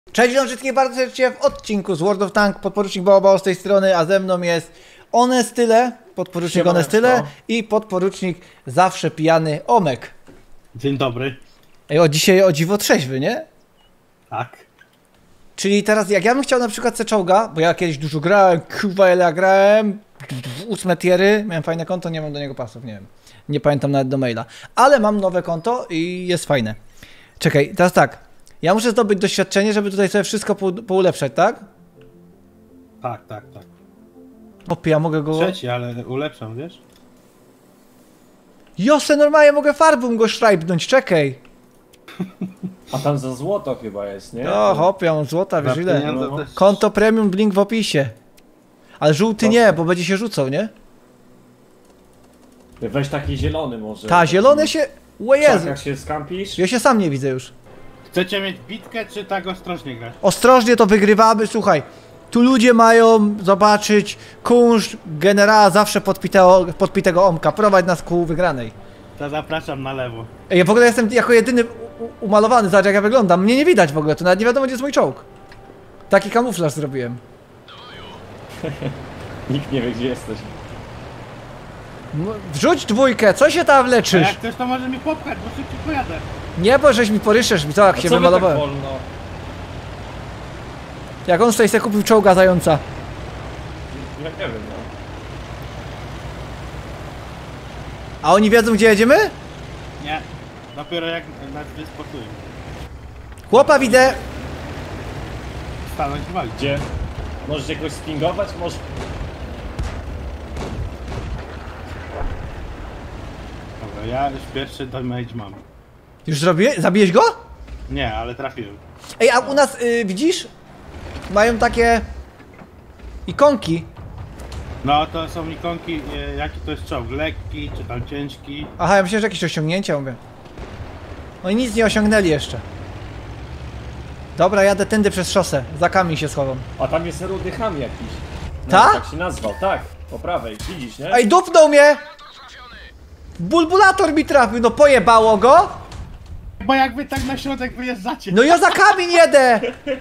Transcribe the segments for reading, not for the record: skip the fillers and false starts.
Cześć, witam wszystkich bardzo serdecznie w odcinku z World of Tanks. Podporucznik Baobao z tej strony, a ze mną jest Onestyle, podporucznik Onestyle i podporucznik zawsze pijany Omek. Dzień dobry. Ej, dzisiaj o dziwo trzeźwy, nie? Tak. Czyli teraz jak ja bym chciał na przykład C-czołga, bo ja kiedyś dużo grałem, kurwa ile ja grałem, 8 tiery, miałem fajne konto, nie mam do niego pasów, nie wiem. Nie pamiętam nawet do maila. Ale mam nowe konto i jest fajne. Czekaj, teraz tak. Ja muszę zdobyć doświadczenie, żeby tutaj sobie wszystko poulepszać, tak? Tak. Opie, ja mogę go... Trzeci, ale ulepszam, wiesz? Jose, normalnie mogę farbą go szrajbnąć, czekaj. A tam za złoto chyba jest, nie? O, hop, ja mam złota, wiesz Za ile? pieniądze No. też. Konto premium, link w opisie. Ale żółty nie, bo będzie się rzucał, nie? Weź taki zielony może. Ta, zielone się... O Jezu, Jak się skampisz? ja się sam nie widzę już. Chcecie mieć bitkę, czy tak ostrożnie grać? Ostrożnie to wygrywamy, słuchaj. Tu ludzie mają zobaczyć kunszt generała zawsze podpitego Omka. Prowadź nas ku wygranej. To zapraszam na lewo. Ej, ja w ogóle jestem jako jedyny umalowany, zobacz jak ja wyglądam. Mnie nie widać w ogóle, to nawet nie wiadomo gdzie jest mój czołg. Taki kamuflaż zrobiłem. Nikt nie wie gdzie jesteś. Wrzuć dwójkę, co się tam A leczysz? jak ktoś to może mi popchać, bo szybciej pojadę. Nie, bo żeś mi poryszesz, mi to jak A się co wy wymalowałem. tak wolno? Jak on sobie kupił czołga zająca. Ja nie wiem, no. A oni wiedzą gdzie jedziemy? Nie. Dopiero jak nas wyspotują. Chłopa widzę. Stanąć i walić. Gdzie? Możesz jakoś spingować? Może... Dobra, ja już pierwszy damage mam. Już zrobiłeś? Zabiłeś go? Nie, ale trafiłem. Ej, a u nas, widzisz? Mają takie... ikonki. No to są ikonki, jaki to jest czołg, lekki, czy tam ciężki. Aha, ja myślę, że jakieś osiągnięcia mówię. Oni nic nie osiągnęli jeszcze. Dobra, jadę tędy przez szosę. Za kamień się schowam. A tam jest rudy ham jakiś. No, Ta? tak się nazwał, tak. Po prawej, widzisz, nie? Ej, dupnął mnie! Bulbulator mi trafił, no pojebało go! Bo jak wy tak na środek wyjeżdżacie. No ja za kamień jedę!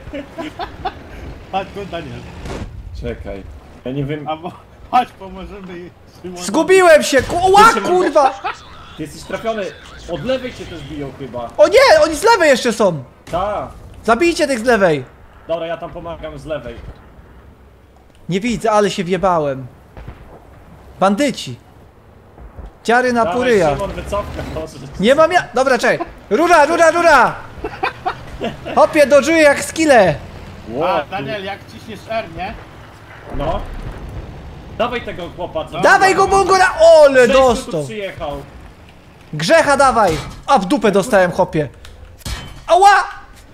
Chodź tu, Daniel. Czekaj. Ja nie wiem... Albo chodź, pomożemy Szymonowi. Zgubiłem się! Ła, kurwa! Ty jesteś trafiony. Od lewej cię też biją chyba. O nie, oni z lewej jeszcze są! Ta. Zabijcie tych z lewej! Dobra, ja tam pomagam z lewej. Nie widzę, ale się wjebałem. Bandyci. Ciary na Dawaj, puryja. Szymon, wycofka, proszę. Nie mam ja... Dobra, czekaj. Rura, rura, rura! Hopie, dodżuję jak skille. A, Daniel, jak ciśniesz R, nie? No. Dawaj tego chłopa, co? Dawaj go, Bongora! Ole, Cześć, kto tu dostał. przyjechał. Grzecha dawaj! A w dupę dostałem, chopie. Ała!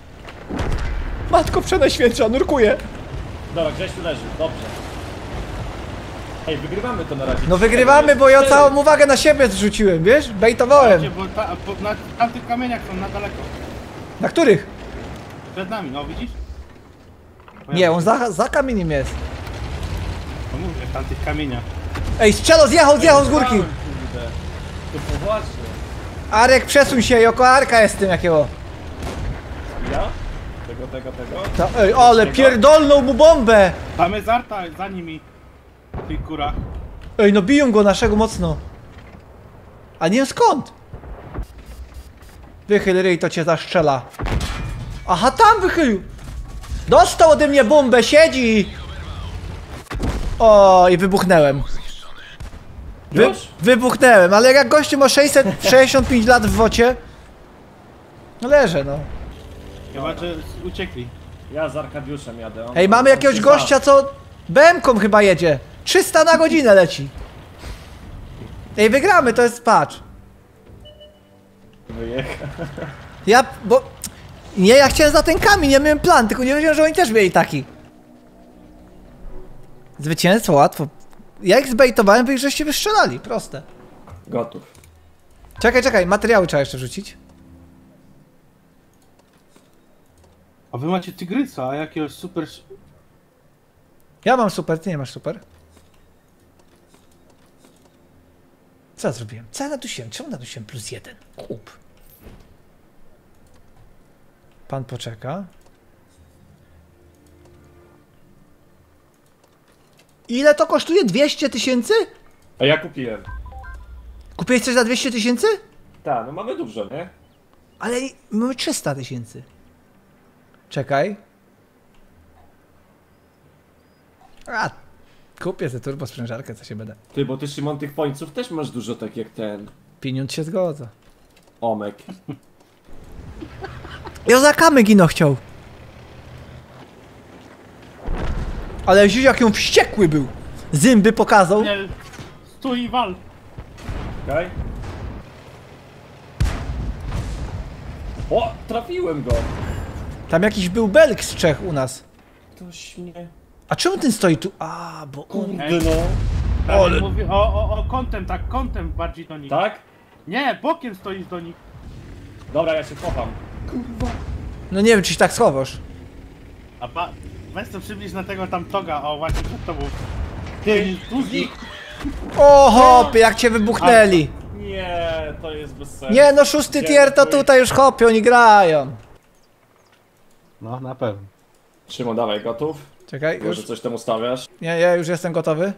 Matko Przenajświętsza, nurkuję. Dobra, Grześ tu leży, dobrze. Ej, wygrywamy to na razie. No wygrywamy, bo ja całą uwagę na siebie zrzuciłem, wiesz? Bejtowałem. Bo na tamtych kamieniach są na daleko. Na których? Przed nami, no widzisz? Nie, on za kamieniem jest. No mówię, w tamtych kamieniach. Ej, strzelo, zjechał z górki. Kurde. To poważnie. Arek, przesuń się, jako Arka jestem jakiego. Ja? Tego. Ej, ale pierdolnął mu bombę. Tam jest Arta za nimi. W tych kurach. Ej, no biją go naszego mocno. A nie wiem skąd. Wychyl ryj, to cię zastrzela. Aha, tam wychylił. Dostał ode mnie bombę, siedzi. O, i wybuchnąłem. Już? Wybuchnąłem, ale jak gościu ma 665 lat w wocie. No leżę, no. Chyba, że uciekli. Ja z Arkadiuszem jadę. Ej, mamy jakiegoś gościa, co BM-ką chyba jedzie. 300 na godzinę leci. Ej, wygramy, to jest patch. Wyjechał. Bo... Nie, ja chciałem za ten kamień, ja miałem plan, tylko nie wiedziałem, że oni też mieli taki. Zwycięstwo łatwo. Ja ich zbejtowałem, wy ich żeście wystrzelali, proste. Gotów. Czekaj, materiały trzeba jeszcze rzucić. A wy macie tygrysa, a jakiegoś super... Ja mam super, ty nie masz super. Co ja zrobiłem? Co ja nadusiłem? Czemu nadusiłem +1? Kup. Pan poczeka. Ile to kosztuje? 200 000? A ja kupiłem. Kupiłeś coś za 200 000? Tak, no mamy dużo, nie? Ale mamy 300 000. Czekaj. A, kupię tę turbosprężarkę, co się będę. Ty, bo ty Szymon tych pońców też masz dużo tak jak ten Pieniądz się zgodza. Omek. Ja za kamyk ino chciał. Ale widzisz jak ją wściekły był. Zęby pokazał. Nie, stój i wal. Okej? O, trafiłem go! Tam jakiś był Belg z Czech u nas. Ktoś mnie... A czemu ten stoi tu? A, bo on... Kurde no. Ale mówi o kątem, tak, kątem bardziej do nich. Tak? Nie, bokiem stoisz do nich. Dobra, ja się chowam. Kurwa. No nie wiem, czy się tak schowasz. A weź to przybliż na tego tam toga, o właśnie przed tobą. Ty, Tuzi. O hopie, jak cię wybuchnęli. Nie, to jest bez sensu. Nie no, 6. tier to tutaj już hopie, oni grają. No, na pewno. Szymon, dawaj, gotów? Czekaj, Może już. coś tam ustawiasz? Nie, ja już jestem gotowy.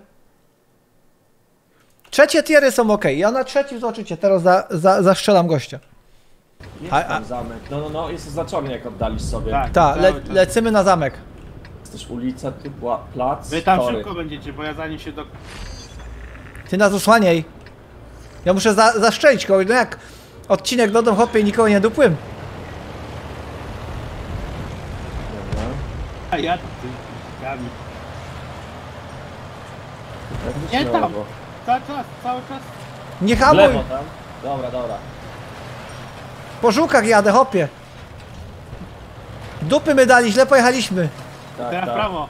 3. tiery są ok. Ja na 3. zobaczycie, teraz zastrzelam gościa. Jest A- tam zamek. No, jest oznaczony jak oddalisz sobie. Tak. Tak, Cały czas. lecimy na zamek. Jest też ulica, tu plac, Wy tam tory. szybko będziecie, bo ja zanim się do... Ty nas osłaniaj. Ja muszę zaszczelić kogoś, no jak odcinek do hopie i nikogo nie dupłem. Dobra. A ja ty, gami. Tak, Nie na tam. lewo. Cały czas. Nie W hamuj, lewo tam. Dobra. po żółkach jadę, hopie. Dupy my dali, źle pojechaliśmy. Tak, Teraz w tak. prawo.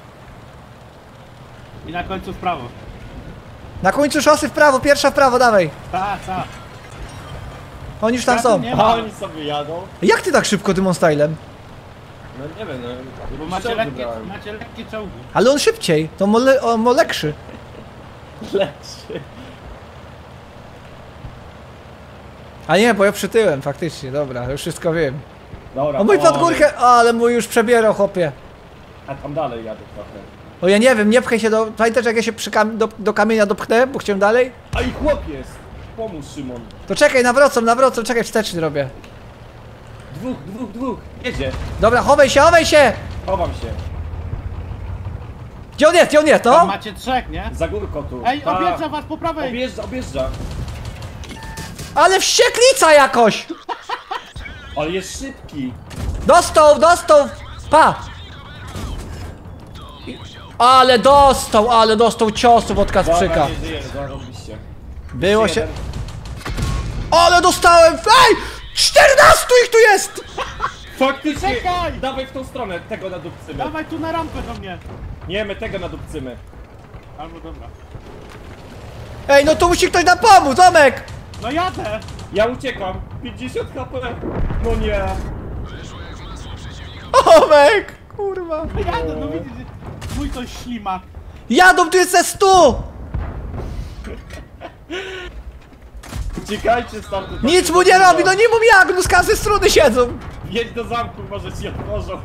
I na końcu w prawo. Na końcu szosy w prawo, pierwsza w prawo, dawaj. Tak. Oni już tam Ja tu są. nie A ma. oni sobie jadą. Jak ty tak szybko tym on stylem? No nie wiem, no. Bo jakiś macie czołg lekkie, wybrałem. macie lekkie czołgi. Ale on szybciej, to on lekszy. Leczy. A nie, bo ja przytyłem, faktycznie, dobra, już wszystko wiem. Dobra. O mój pod oj. górkę, ale mój już przebierał, chopie. A tam dalej jadę trochę. O ja nie wiem, nie pchaj się do... Pamiętasz jak ja się do kamienia dopchnę, bo chciałem dalej? A i chłop jest! Pomóż Szymon. To czekaj, nawrocą, czekaj, wsteczny robię. Dwóch. Jedzie. Dobra, chowaj się! Chowam się. Gdzie on jest, Tam to? macie trzech, nie? Za górką tu. Ej, Ta. objeżdża was po prawej! Objeżdża. Ale wścieklica jakoś! Ale jest szybki. Dostał, pa! Ale dostał ciosów od Kacprzyka. Dobra, nie żyje, zarobiście. Było Jeszcze się... jeden. Ale dostałem, ej! 14 ich tu jest! Faktycznie! Czekaj! Dawaj w tą stronę, tego nadupcymy. Dawaj tu na rampę do mnie! Nie, my tego nadupcymy. Albo dobra. Ej, no tu musi ktoś nam pomóc, Tomek! No jadę! Ja uciekam. 50 HP. No nie. Tomek! Kurwa. Jadę, no widzisz, mój to ślimak. Jadą, tu jest ze 100! Uciekajcie stamtąd. Nic mu nie robi, no nie mów jak, no z każdej strony siedzą. Jedź do zamku, może ci otworzą.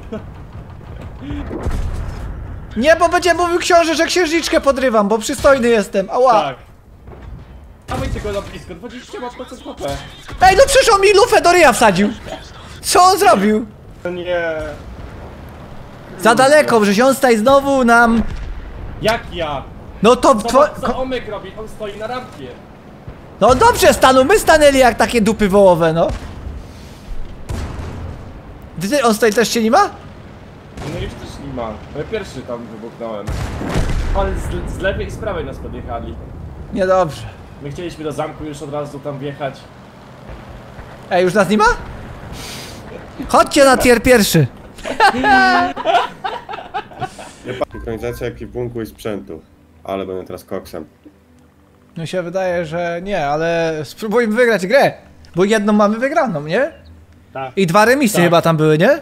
Nie, bo będzie mówił książę, że księżniczkę podrywam, bo przystojny jestem, ała. Tak. Dawajcie go na blisko, 20% HP. Ej, no przyszło mi lufę do ryja wsadził. Co on zrobił? No nie. Za daleko, że on staj znowu nam... Jak ja? No to... Co Omek robi? On stoi na rampie. No dobrze stanął, my stanęli jak takie dupy wołowe, no. On stoi też się nie ma? No już też nie ma. Ja pierwszy tam wybuchnąłem. Ale z lewej i z prawej nas podjechali. Niedobrze. My chcieliśmy do zamku już od razu tam wjechać. Ej, już nas nie ma? Chodźcie na tier pierwszy. Synchronizacja ekwipunku i sprzętu. Ale będę teraz koksem. No się wydaje, że nie, ale spróbujmy wygrać grę. Bo jedną mamy wygraną, nie? Tak. I 2 remisy Tak. chyba tam były, nie?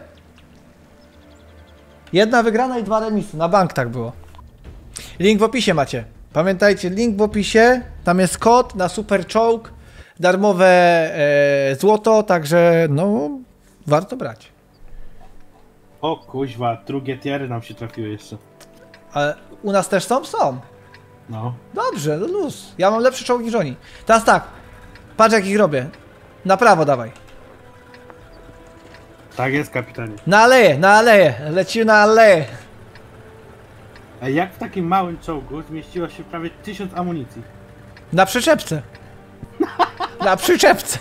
Jedna wygrana i 2 remisy, na bank tak było. Link w opisie macie. Pamiętajcie, link w opisie, tam jest kod na super czołg, darmowe złoto, także no, warto brać. O kuźwa, drugie tiery nam się trafiły jeszcze. Ale u nas też są? Są. No. Dobrze, no luz. Ja mam lepsze czołgi niż oni. Teraz tak. Patrz jak ich robię. Na prawo dawaj. Tak jest, kapitanie. Na aleję, na aleję. Lecimy na aleję. Ej, jak w takim małym czołgu zmieściło się prawie 1000 amunicji? Na przyczepce. Na przyczepce.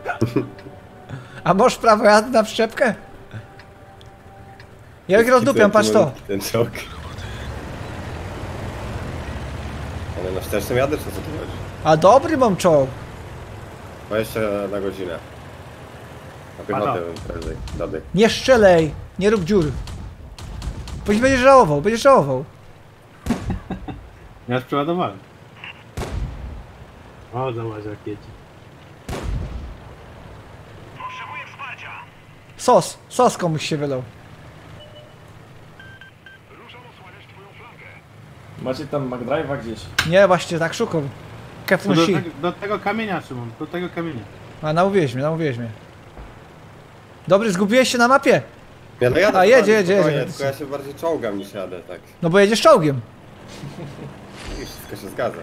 A możesz prawo jazdy na przyczepkę? Ja ich rozdupiam, patrz to. Ten czołg. Ale na wstecznym jadę, czy co tu chodzi? A dobry mam czołg. 20 na godzinę. Na piechotę bym prędzej, dady. Nie strzelej. Nie rób dziur. Później będziesz żałował, będziesz żałował. Ja już przeładowałem. O, zobacz jak jedzie. Sos komuś się wylał. Macie tam McDrive'a gdzieś. Nie, właśnie tak szukam. To Kefun do, si. do tego kamienia, Szymon, do tego kamienia. A namówiłeś mnie, namówiłeś mnie. Dobry, zgubiłeś się na mapie? Ja no jadę, A, jedzie, spokojnie, jedzie, spokojnie, jedzie. tylko ja się bardziej czołgam niż jadę, tak. No bo jedziesz czołgiem. I wszystko się zgadza.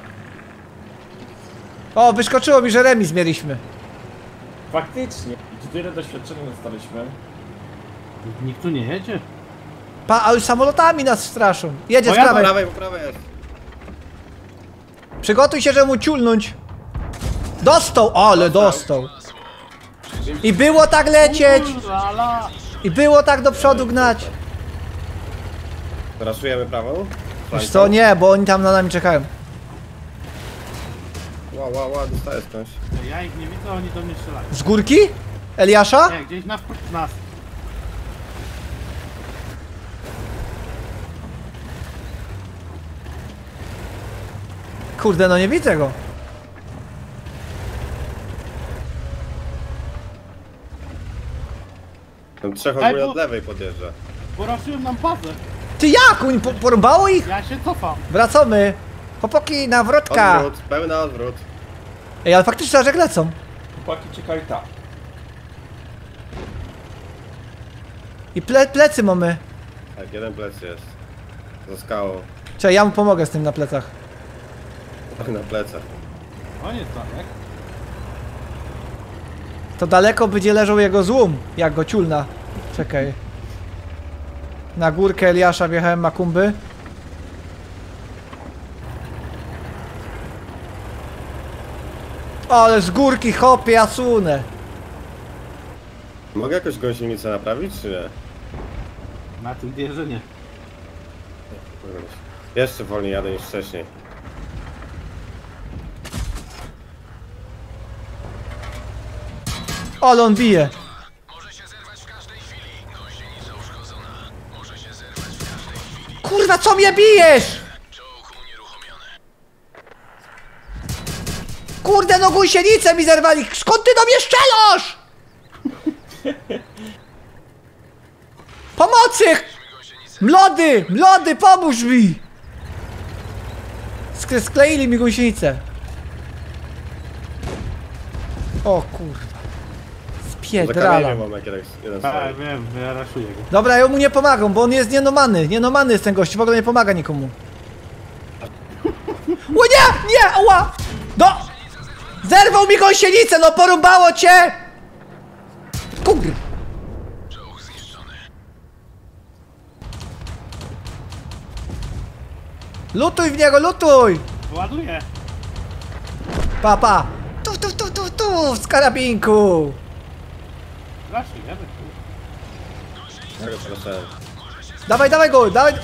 O, wyskoczyło mi, że remis mieliśmy. Faktycznie. I tyle doświadczenia dostaliśmy. Nikt tu nie jedzie? A już samolotami nas straszą. Jedzie O, z ja prawej. Po prawej jest. Przygotuj się, żeby mu ciulnąć. Dostał, ale dostał. I było tak lecieć. Lala! I było tak do przodu gnać. Raszujemy prawą? Wiesz co, nie, bo oni tam na nami czekają. Ła, dostaję skądś. Ja ich nie widzę, oni do mnie strzelają. Z górki? Eliasza? Nie, gdzieś na wprost nas. Kurde, no nie widzę go. Tam trzech Ej, ogólnie bo- od lewej podjeżdża. Poraszyłem nam bazę. Ty jak? Oni porąbało ich? Ja się cofam. Wracamy. Chłopaki, nawrotka. Odwrót, pełny odwrót. Ej, ale faktycznie aż jak lecą. Chłopaki, czekaj tam. I plecy mamy. Tak, jeden plec jest. Za skałą. Czekaj, ja mu pomogę z tym na plecach. Na plecach. O, nie tak. To daleko będzie leżał jego złom, jak go ciulna. Czekaj. Na górkę Eliasza wjechałem Makumby. Ale z górki hopie, ja sunę. Mogę jakoś gąsienicę naprawić, czy nie? Na tym wieży nie. Jeszcze wolniej jadę niż wcześniej. Ale on bije. Kurwa, co mnie bijesz? Kurde, no gąsienicę mi zerwali. Skąd ty do mnie strzelasz? Pomocy! Mlody, pomóż mi! Skleili mi gąsienicę. O kurwa. Za Spiedrala. kamieniem mam jak jeden Tak, stoi. wiem, ja raszuję go. Dobra, ja mu nie pomagam, bo on jest nienomany. Nienomany jest ten gość, w ogóle nie pomaga nikomu. O nie! Ała! No! Zerwał mi gąsienicę, no porąbało cię! Kurwa. Lutuj w niego, lutuj! Ładuję. Pa! Tu, z karabinku! Raszujemy. Tego przepraszałem. Dawaj go, dawaj!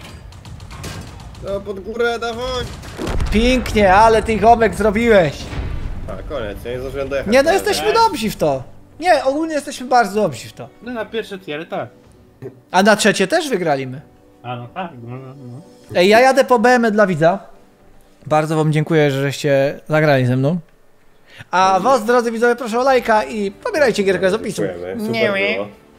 No pod górę, dawaj! Pięknie, ale ty homek zrobiłeś. A koniec, ja nie zdążyłem dojechać. Nie, no jesteśmy dobrzy w to. Nie, ogólnie jesteśmy bardzo dobrzy w to. No na pierwsze tiery tak. A na trzecie też wygraliśmy. A no tak, no. Ej, ja jadę po BM dla widza. Bardzo wam dziękuję, żeście zagrali ze mną. A was, drodzy widzowie, proszę o lajka i pobierajcie gierkę z opisu. Dziękujemy, super było.